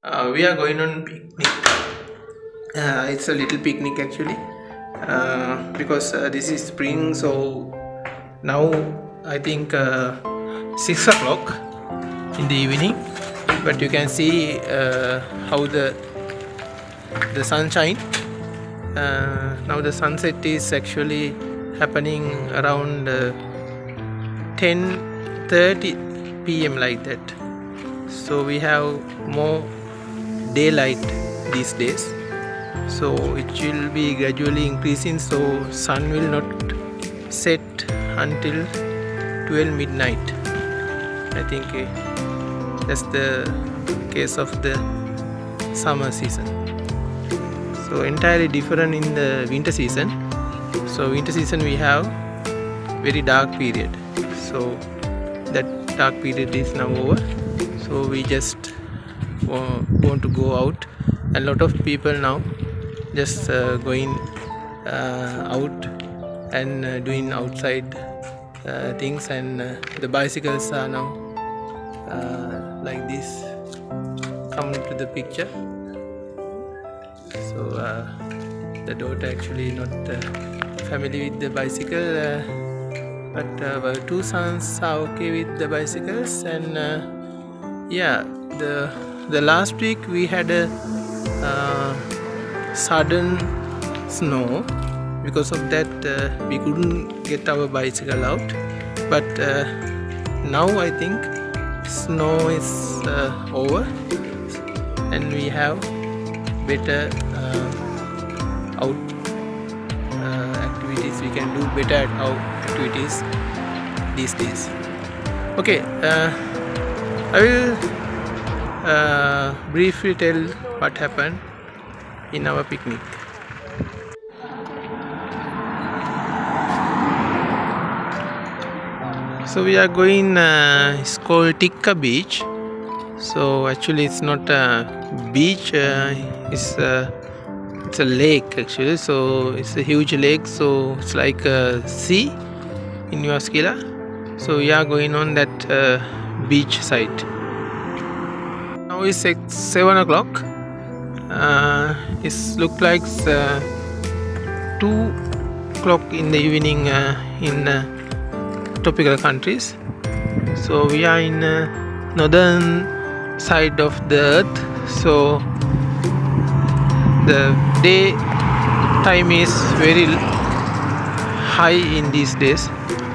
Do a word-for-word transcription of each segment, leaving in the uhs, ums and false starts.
Uh, we are going on picnic. Uh, it's a little picnic actually, uh, because uh, this is spring. So now I think uh, six o'clock in the evening. But you can see uh, how the the sunshine. Uh, now the sunset is actually happening around uh, ten thirty p m like that. So we have more daylight these days, so it will be gradually increasing, so sun will not set until twelve midnight. I think uh, that's the case of the summer season. So entirely different in the winter season. So winter season we have very dark period, so that dark period is now over. So we just want to go out. A lot of people now just uh, going uh, out and uh, doing outside uh, things, and uh, the bicycles are now uh, like this come to the picture. So uh, the daughter actually not uh, familiar with the bicycle, uh, but uh, our two sons are okay with the bicycles. And uh, yeah, the the last week we had a uh, sudden snow. Because of that uh, we couldn't get our bicycle out, but uh, now I think snow is uh, over and we have better uh, out uh, activities. We can do better out activities these days. Okay, uh, I will uh, briefly tell what happened in our picnic. So we are going, uh, it's called Tikka Beach. So actually it's not a beach, uh, it's, a, it's a lake actually. So it's a huge lake, so it's like a sea in Jyväskylä. So we are going on that uh, beach side. Now it's seven o'clock. Uh, it's look like uh, two o'clock in the evening uh, in uh, tropical countries. So we are in uh, northern side of the earth, so the day time is very high in these days.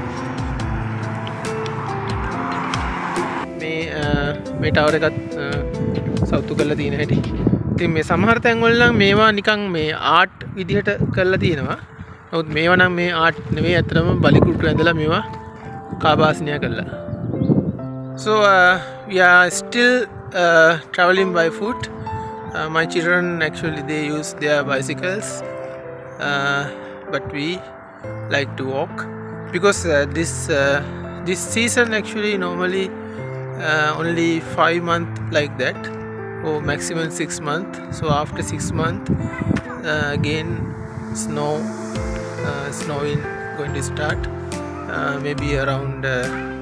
මේ මේ tower එකත් සවුතු කරලා තියෙන හැටි. ඉතින් මේ සමහර තැන් වල නම් මේවා නිකන් මේ ආර්ට් විදිහට කරලා තියෙනවා. නමුත් මේවා නම් මේ ආර්ට් නෙවෙයි, අතරම බලිකුට්ටු ඇඳලා මේවා කාබාස්නියා කරලා. So uh, we are still uh, traveling by foot. Uh, my children actually they use their bicycles, uh, but we like to walk because uh, this uh, this season actually normally uh, only five months like that, or maximum six months. So after six months uh, again snow uh, snowing going to start, uh, maybe around uh,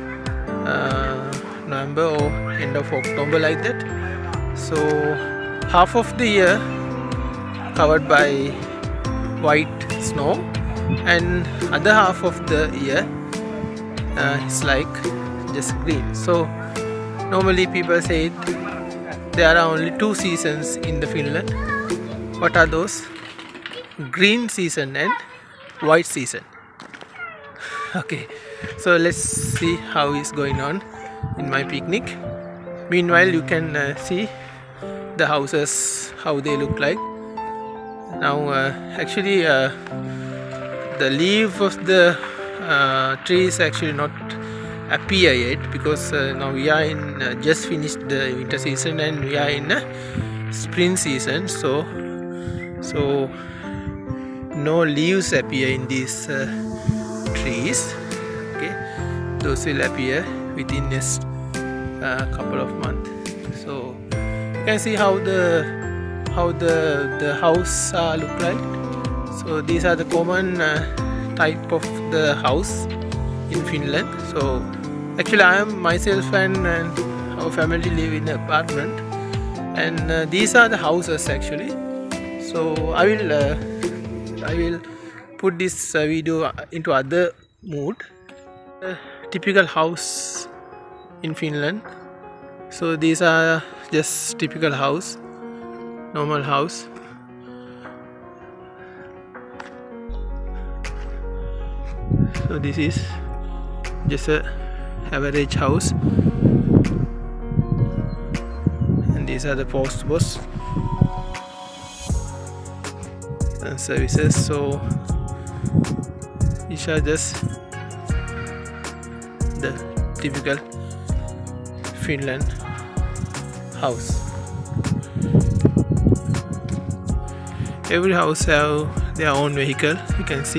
uh, November or end of October like that. So half of the year covered by white snow, and other half of the year uh, it's like just green. So normally people say there are only two seasons in the Finland. What are those? Green season and white season. Okay, so let's see how it's going on in my picnic. Meanwhile you can uh, see the houses, how they look like now. Uh, actually uh, the leaf of the uh, tree is actually not appear yet, because uh, now we are in uh, just finished the winter season and we are in uh, spring season. So so no leaves appear in these uh, trees. Okay, those will appear within next uh, couple of months. So you can see how the how the the house uh, look like. So these are the common uh, type of the house in Finland. So actually I am myself and, and our family live in an apartment. and uh, these are the houses actually. So I will uh, I will put this uh, video into other mood. A typical house in Finland. So these are just typical house, normal house. So this is just a average house, and these are the post box and services. So these are just the typical Finland house. Every house have their own vehicle, you can see.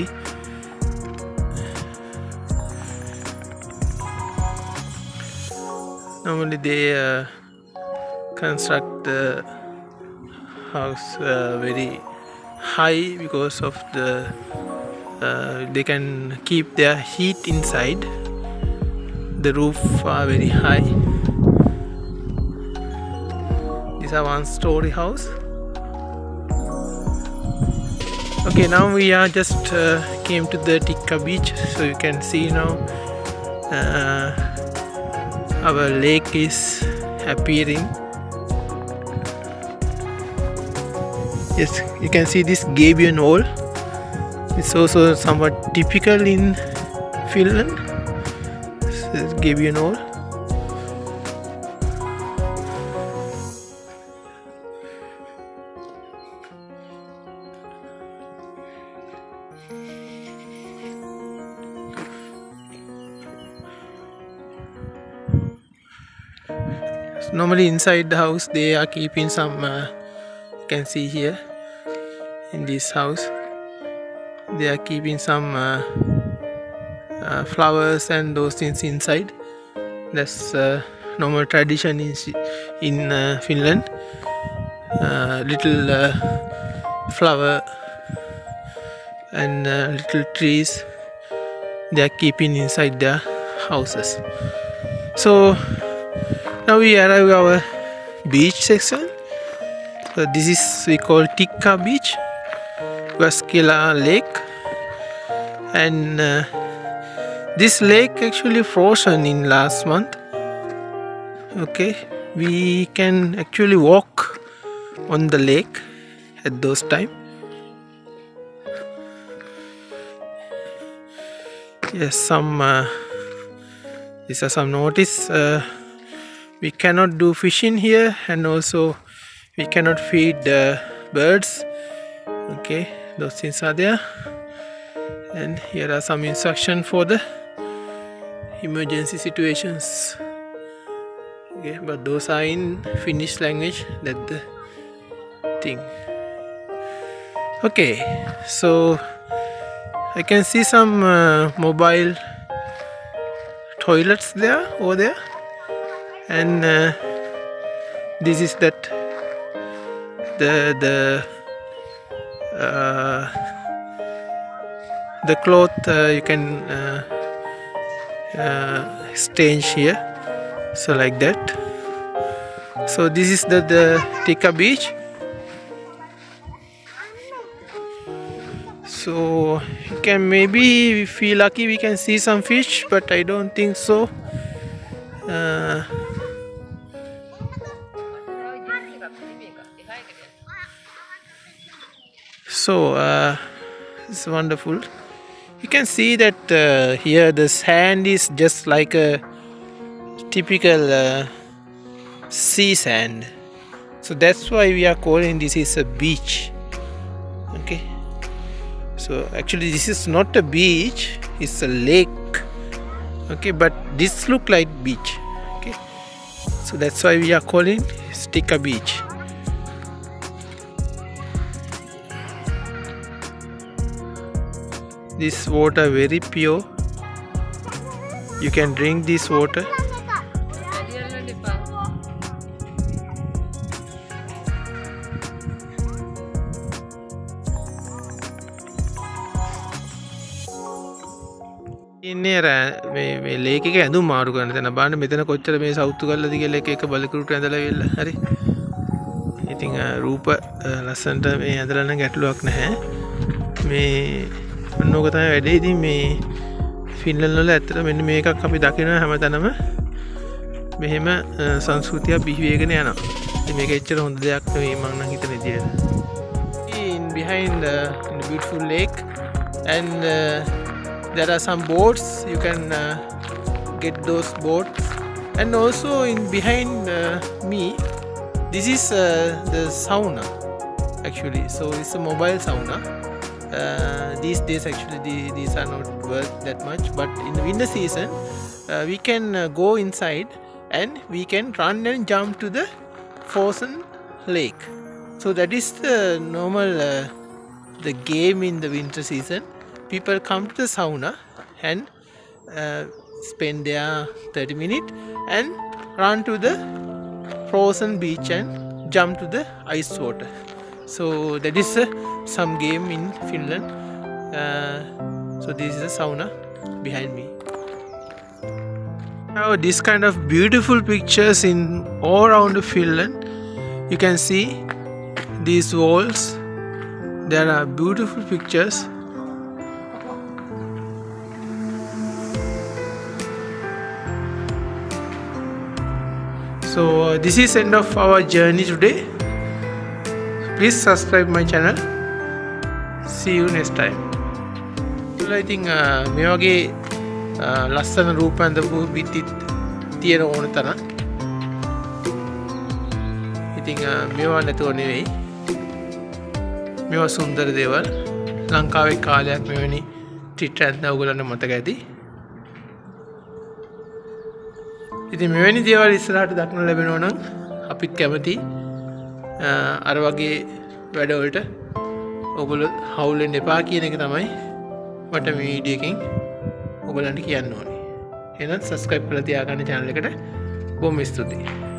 Normally they uh, construct the house uh, very high because of the uh, they can keep their heat inside. The roof are very high. These are one story house. Okay, now we are just uh, came to the Tikka beach, so you can see now uh, our lake is appearing. Yes, you can see this gabion wall. It's also somewhat typical in Finland. This gabion wall. Normally inside the house they are keeping some uh, you can see here in this house they are keeping some uh, uh, flowers and those things inside. That's uh, normal tradition in, in uh, Finland. Uh, little uh, flower and uh, little trees they are keeping inside their houses. So now we arrive at our beach section. So this is we call Tikka beach, Jyväskylä lake, and uh, this lake actually frozen in last month. Okay, we can actually walk on the lake at those time. Yes, some uh, these are some notice. Uh, We cannot do fishing here, and also we cannot feed the birds. Okay, those things are there, and here are some instructions for the emergency situations. Okay, but those are in Finnish language. That's the thing. Okay, so I can see some uh, mobile toilets there over there. And uh, this is that the the uh, the cloth uh, you can uh, uh, exchange here, so like that. So this is the the Tikka beach. So you can maybe feel lucky we can see some fish, but I don't think so. Uh, So uh, it's wonderful. You can see that uh, here the sand is just like a typical uh, sea sand. So that's why we are calling this is a beach. Okay. So actually this is not a beach, it's a lake. Okay, but this look like beach. Okay. So that's why we are calling Tikka beach. This water very pure. You can drink this water. ඉන්නේ අර මේ මේ lake එක ඇඳුම් මාරු කරන තැන බලන්න මෙතන කොච්චර මේ සවුතු කරලාද කියලා එක එක බලකුරුට ඇඳලා වෙලා හරි ඉතිං රූප ලස්සන්ට මේ ඇදලන්න ගැටලුවක් නැහැ මේ ඔන්නෝක තමයි වැඩේ. ඉතින් මේ ෆින්ලන්ඩ් වල ඇත්තට මෙන්න මේකක් අපි දකිනවා හැමතැනම මෙහෙම සංස්කෘතියක් බිහිවේගෙන යනවා. ඉතින් මේක එච්චර හොඳ දෙයක් නෙවෙයි මම නම් හිතන විදියට. In behind uh, in a beautiful lake and uh, there are some boats you can uh, get those boats and also in behind uh, me this is uh, the sauna actually, so it's a mobile sauna. Uh, these days actually the, these are not worth that much, but in the winter season uh, we can uh, go inside and we can run and jump to the frozen lake. So that is the normal uh, the game in the winter season. People come to the sauna and uh, spend their thirty minutes and run to the frozen beach and jump to the ice water. So that is uh, some game in Finland. Uh, so this is a sauna behind me. Now this kind of beautiful pictures in all around Finland. You can see these walls. There are beautiful pictures. So uh, this is end of our journey today. Please subscribe my channel. See you next time. I think මේ වගේ ලස්සන රූප ඇඳපු බිත්තිත් තියෙන ඕන තරම්. ඉතින් මේවා නැතුව නෙවෙයි. මේවා සුන්දර දේවල්. ලංකාවේ කාලයක් මෙවැනි ට්‍රිට් ඇඳලා ඔයගොල්ලන්ට මතක ඇති. ඉතින් මෙවැනි දේවල් ඉස්සරහට දක්න ලැබෙනවා නම් අපිත් කැමති. අර වගේ වැඩවලට ඔයගොල්ලෝ හවුල් වෙන්න එපා කියන එක තමයි මට මේ වීඩියෝ එකෙන් ඔයගොල්ලන්ට කියන්න ඕනේ. එහෙනම් subscribe කරලා තියාගන්න channel එකට. බොහොම ස්තුතියි.